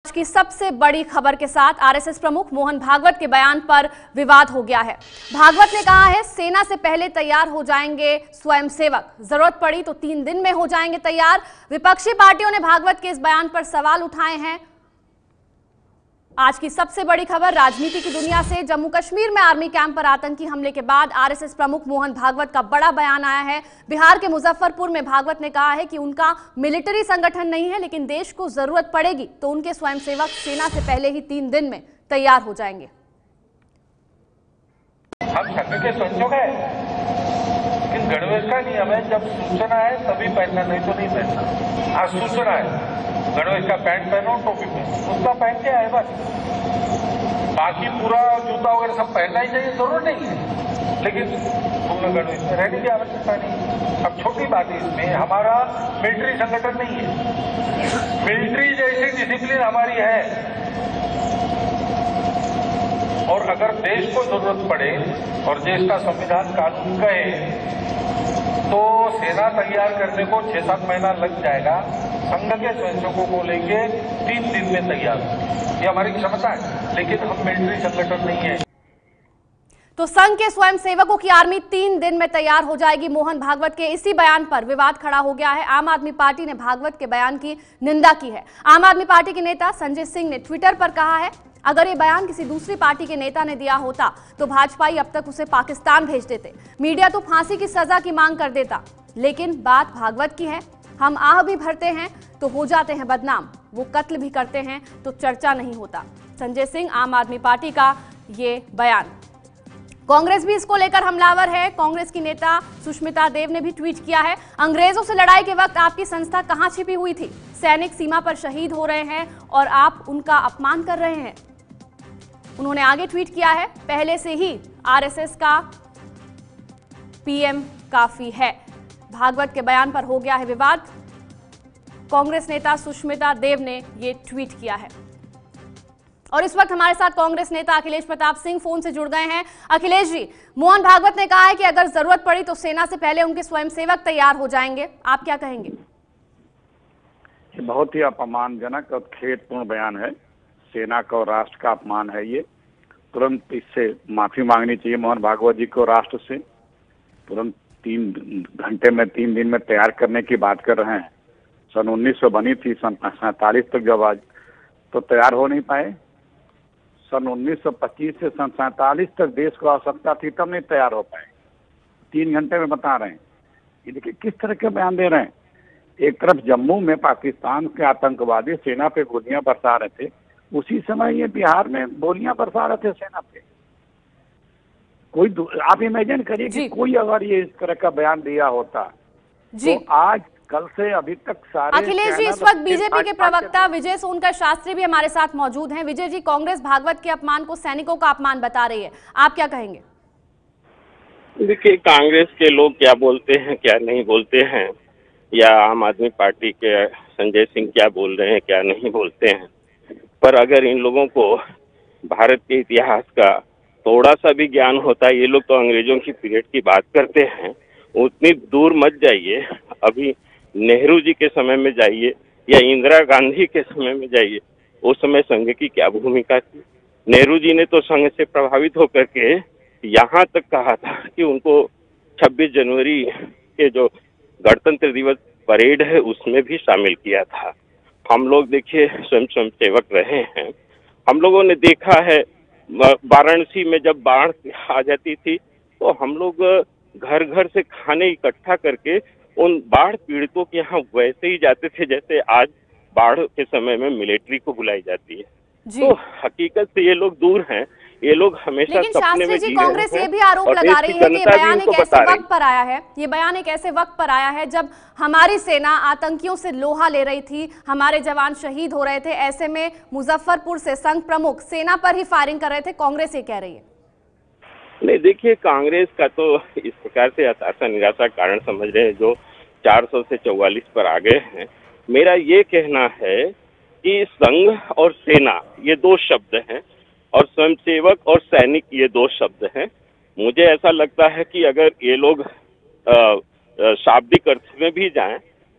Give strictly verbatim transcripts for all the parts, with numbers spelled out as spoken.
की सबसे बड़ी खबर के साथ आरएसएस प्रमुख मोहन भागवत के बयान पर विवाद हो गया है। भागवत ने कहा है सेना से पहले तैयार हो जाएंगे स्वयंसेवक, जरूरत पड़ी तो तीन दिन में हो जाएंगे तैयार। विपक्षी पार्टियों ने भागवत के इस बयान पर सवाल उठाए हैं। आज की सबसे बड़ी खबर राजनीति की दुनिया से। जम्मू कश्मीर में आर्मी कैंप पर आतंकी हमले के बाद आरएसएस प्रमुख मोहन भागवत का बड़ा बयान आया है। बिहार के मुजफ्फरपुर में भागवत ने कहा है कि उनका मिलिट्री संगठन नहीं है, लेकिन देश को जरूरत पड़ेगी तो उनके स्वयंसेवक सेना से पहले ही तीन दिन में तैयार हो जाएंगे। हम संघ के स्वयंसेवक है, लेकिन गणवेश का नियम है, जब सूचना है तभी पहनना, नहीं तो नहीं पहनना। आज सूचना है, गणवेश का पैंट पहनो, टोपी पहनो, उसका पहन के आए बस। बाकी पूरा जूता वगैरह सब पहनना ही चाहिए, जरूरत नहीं है, लेकिन तुमने गणवेश में रहने की आवश्यकता नहीं। अब छोटी बात है, इसमें हमारा मिलिट्री संगठन नहीं है, मिलिट्री जैसी डिसिप्लिन हमारी है। और अगर देश को जरूरत पड़े और देश का संविधान कानून कहे तो सेना तैयार करने को छह सात महीना लग जाएगा। संघ के स्वयंसेवकों को लेके तीन दिन में तैयार, ये हमारी क्षमता है, लेकिन हम मिलिट्री संगठन नहीं है। तो संघ के स्वयंसेवकों की आर्मी तीन दिन में तैयार हो जाएगी। मोहन भागवत के इसी बयान पर विवाद खड़ा हो गया है। आम आदमी पार्टी ने भागवत के बयान की निंदा की है। आम आदमी पार्टी के नेता संजय सिंह ने ट्विटर पर कहा है, अगर ये बयान किसी दूसरी पार्टी के नेता ने दिया होता तो भाजपाई अब तक उसे पाकिस्तान भेज देते, मीडिया तो फांसी की सजा की मांग कर देता, लेकिन बात भागवत की है। हम आह भी भरते हैं तो हो जाते हैं बदनाम, वो कत्ल भी करते हैं तो चर्चा नहीं होता। संजय सिंह, आम आदमी पार्टी का ये बयान। कांग्रेस भी इसको लेकर हमलावर है। कांग्रेस की नेता सुष्मिता देव ने भी ट्वीट किया है, अंग्रेजों से लड़ाई के वक्त आपकी संस्था कहां छिपी हुई थी? सैनिक सीमा पर शहीद हो रहे हैं और आप उनका अपमान कर रहे हैं। उन्होंने आगे ट्वीट किया है, पहले से ही आरएसएस का पीएम काफी है। भागवत के बयान पर हो गया है विवाद। कांग्रेस नेता सुष्मिता देव ने यह ट्वीट किया है। और इस वक्त हमारे साथ कांग्रेस नेता अखिलेश प्रताप सिंह फोन से जुड़ गए हैं। अखिलेश जी, मोहन भागवत ने कहा है कि अगर जरूरत पड़ी तो सेना से पहले उनके स्वयंसेवक तैयार हो जाएंगे, आप क्या कहेंगे? बहुत ही अपमानजनक और खेदपूर्ण बयान है। सेना का और राष्ट्र का अपमान है ये। तुरंत इससे माफी मांगनी चाहिए मोहन भागवत जी को राष्ट्र से। तुरंत तीन घंटे में तीन दिन में तैयार करने की बात कर रहे हैं। सन उन्नीस सौ बनी थी, सन सैतालीस तक जब आज तो तैयार हो नहीं पाए। सन उन्नीस सौ पच्चीस से सन सैतालीस तक देश को आवश्यकता थी, तब नहीं तैयार हो पाए। तीन घंटे में बता रहे हैं। ये देखिए किस तरह के बयान दे रहे हैं। एक तरफ जम्मू में पाकिस्तान के आतंकवादी सेना पे गोलियां बरसा रहे थे, उसी समय ये बिहार में गोलियां बरसा रहे थे सेना पे। कोई आप इमेजिन करिए कि कोई अगर ये इस तरह का बयान दिया होता तो आज कल से अभी तक सारे। अखिलेश जी, इस वक्त बीजेपी के प्रवक्ता विजय सोनकर शास्त्री भी हमारे साथ मौजूद हैं। विजय जी, कांग्रेस भागवत के अपमान को सैनिकों का अपमान बता रही है, आप क्या कहेंगे? देखिए, कांग्रेस के लोग क्या बोलते हैं क्या नहीं बोलते हैं, या आम आदमी पार्टी के संजय सिंह क्या बोल रहे हैं क्या नहीं बोलते हैं, पर अगर इन लोगों को भारत के इतिहास का थोड़ा सा भी ज्ञान होता है, ये लोग तो अंग्रेजों की पीरियड की बात करते हैं, उतनी दूर मत जाइए। अभी नेहरू जी के समय में जाइए या इंदिरा गांधी के समय में जाइए, उस समय संघ की क्या भूमिका थी। नेहरू जी ने तो संघ से प्रभावित होकर के यहाँ तक कहा था कि उनको छब्बीस जनवरी के जो गणतंत्र दिवस परेड है उसमें भी शामिल किया था। हम लोग देखिए स्वयं स्वयंसेवक रहे हैं। हम लोगों ने देखा है वाराणसी में जब बाढ़ आ जाती थी तो हम लोग घर घर से खाने इकट्ठा करके उन बाढ़ पीड़ितों के यहाँ वैसे ही जाते थे जैसे आज बाढ़ के समय में मिलिट्री को बुलाई जाती है। तो हकीकत से ये लोग दूर हैं। ये लोग हमेशा सपने में जी कांग्रेस ये भी आरोप लगा रही है कि ये बयान एक ऐसे वक्त पर आया है ये बयान एक ऐसे वक्त पर आया है जब हमारी सेना आतंकियों से लोहा ले रही थी, हमारे जवान शहीद हो रहे थे। ऐसे में मुजफ्फरपुर से संघ प्रमुख सेना पर ही फायरिंग कर रहे थे, कांग्रेस ये कह रही है। नहीं, देखिए, कांग्रेस का तो इस प्रकार से हताशा निराशा कारण समझ रहे हैं जो चार सौ से चौवालीस पर आ गए हैं। मेरा ये कहना है कि संघ और सेना ये दो शब्द हैं और स्वयंसेवक और सैनिक ये दो शब्द हैं। मुझे ऐसा लगता है कि अगर ये लोग शाब्दिक अर्थ में भी जाएं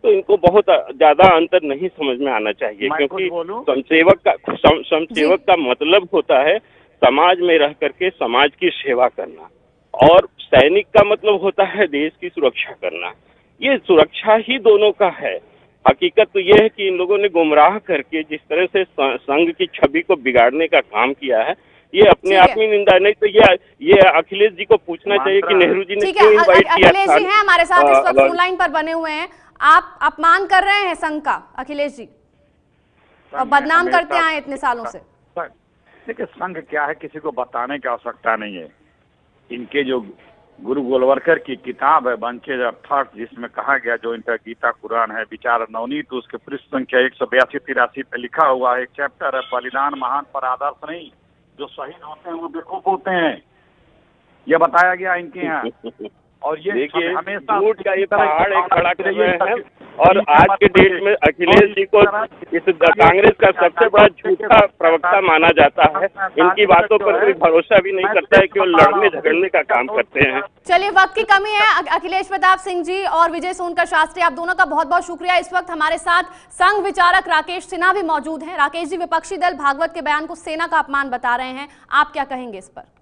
तो इनको बहुत ज्यादा अंतर नहीं समझ में आना चाहिए, क्योंकि स्वयंसेवक का स्वयंसेवक का मतलब होता है समाज में रह करके समाज की सेवा करना, और सैनिक का मतलब होता है देश की सुरक्षा करना। ये सुरक्षा ही दोनों का है। हकीकत तो ये है कि इन लोगों ने गुमराह करके जिस तरह से संघ की छवि को बिगाड़ने का काम किया है, ये अपने आप में निंदा। नहीं तो ये ये अखिलेश जी को पूछना चाहिए कि नेहरू जी ने क्यों इनवाइट किया। अखिलेश जी हैं हमारे साथ इस वक्त फोन लाइन पर बने हुए हैं। आप अपमान कर रहे हैं संघ का अखिलेश जी, और बदनाम करते आए इतने सालों से। देखिए, संघ क्या है किसी को बताने की आवश्यकता नहीं है। इनके जो गुरु गोलवलकर की किताब है बंचेज ऑफ थॉट, जिसमें कहा गया जो इनका गीता कुरान है विचार नवनीत, तो उसके पृष्ठ संख्या एक सौ बयासी तिरासी पे लिखा हुआ है, एक चैप्टर है बलिदान महान पर आदर्श नहीं, जो शहीद होते हैं वो बेवकूफ होते हैं, यह बताया गया इनके यहाँ। और ये देखिए झूठ का ये पहाड़ एक खड़ा कर रहे हैं, और आज के डेट में अखिलेश जी को इस कांग्रेस का सबसे बड़ा झूठा प्रवक्ता माना जाता है। इनकी बातों पर कोई भरोसा भी नहीं करता है कि वो लड़ने झगड़ने का काम करते हैं। चलिए, वक्त की कमी है। अखिलेश प्रताप सिंह जी और विजय सोनकर शास्त्री, आप दोनों का बहुत बहुत शुक्रिया। इस वक्त हमारे साथ संघ विचारक राकेश सिन्हा भी मौजूद हैं। राकेश जी, विपक्षी दल भागवत के बयान को सेना का अपमान बता रहे हैं, आप क्या कहेंगे इस पर?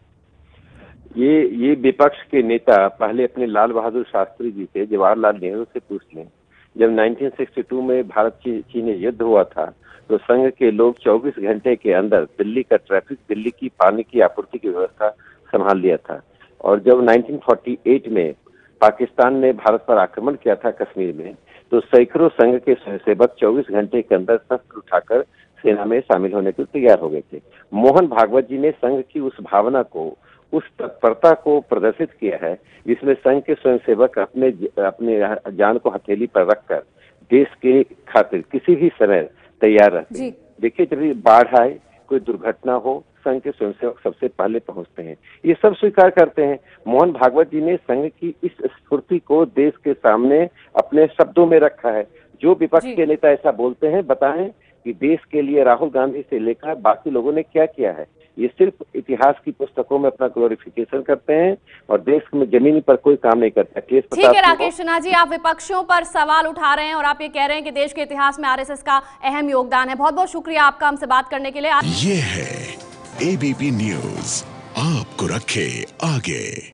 ये ये विपक्ष के नेता पहले अपने लाल बहादुर शास्त्री जी से, जवाहरलाल नेहरू से पूछ लें। जब उन्नीस सौ बासठ में भारत चीन युद्ध हुआ था तो संघ के लोग चौबीस घंटे के अंदर दिल्ली का ट्रैफिक, दिल्ली की पानी की आपूर्ति की व्यवस्था संभाल लिया था। और जब उन्नीस सौ अड़तालीस में पाकिस्तान ने भारत पर आक्रमण किया था कश्मीर में, तो सैकड़ों संघ के स्वयंसेवक चौबीस घंटे के अंदर शस्त्र उठाकर सेना में शामिल होने के लिए तैयार हो गए थे। मोहन भागवत जी ने संघ की उस भावना को, उस तत्परता को प्रदर्शित किया है जिसमें संघ के स्वयंसेवक अपने अपने जान को हथेली पर रखकर देश के खातिर किसी भी समय तैयार रहते हैं। देखिए, जब बाढ़ आए, कोई दुर्घटना हो, संघ के स्वयंसेवक सबसे पहले पहुंचते हैं, ये सब स्वीकार करते हैं। मोहन भागवत जी ने संघ की इस स्फूर्ति को देश के सामने अपने शब्दों में रखा है। जो विपक्ष के नेता ऐसा बोलते हैं, बताएं कि देश के लिए राहुल गांधी से लेकर बाकी लोगों ने क्या किया है। ये सिर्फ इतिहास की पुस्तकों में अपना ग्लोरिफिकेशन करते हैं और देश में जमीनी पर कोई काम नहीं करता। ठीक है राकेश सिन्हा जी, आप विपक्षियों पर सवाल उठा रहे हैं और आप ये कह रहे हैं कि देश के इतिहास में आरएसएस का अहम योगदान है। बहुत बहुत शुक्रिया आपका हमसे बात करने के लिए। ये है एबीपी न्यूज, आपको रखे आगे।